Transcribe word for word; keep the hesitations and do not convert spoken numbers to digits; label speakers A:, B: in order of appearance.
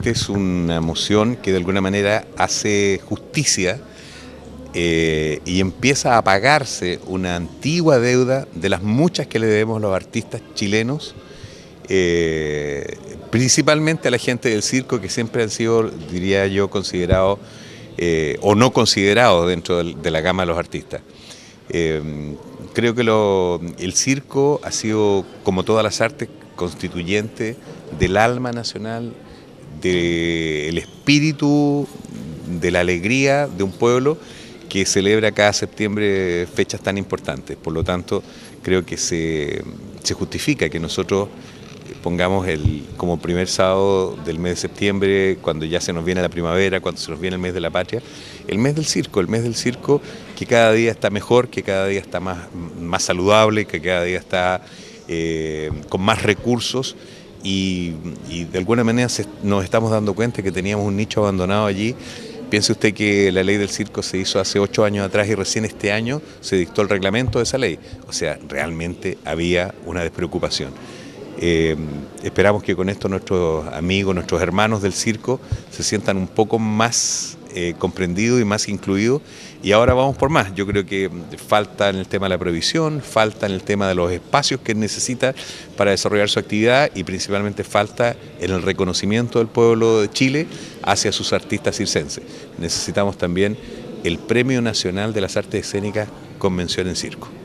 A: esta es una moción que de alguna manera hace justicia eh, y empieza a pagarse una antigua deuda de las muchas que le debemos los artistas chilenos, eh, principalmente a la gente del circo, que siempre han sido, diría yo, considerados eh, o no considerados dentro de, de la gama de los artistas. Eh, creo que lo, el circo ha sido, como todas las artes, constituyente del alma nacional, del espíritu, de la alegría de un pueblo que celebra cada septiembre fechas tan importantes. Por lo tanto, creo que se, se justifica que nosotros pongamos el, como primer sábado del mes de septiembre, cuando ya se nos viene la primavera, cuando se nos viene el mes de la patria, el mes del circo, el mes del circo que cada día está mejor, que cada día está más, más saludable, que cada día está eh, con más recursos y, y de alguna manera se, nos estamos dando cuenta que teníamos un nicho abandonado allí. Piense usted que la ley del circo se hizo hace ocho años atrás y recién este año se dictó el reglamento de esa ley. O sea, realmente había una despreocupación. Eh, esperamos que con esto nuestros amigos, nuestros hermanos del circo se sientan un poco más eh, comprendidos y más incluidos, y ahora vamos por más. Yo creo que falta en el tema de la previsión, falta en el tema de los espacios que necesita para desarrollar su actividad y principalmente falta en el reconocimiento del pueblo de Chile hacia sus artistas circenses. Necesitamos también el Premio Nacional de las Artes Escénicas con mención en circo.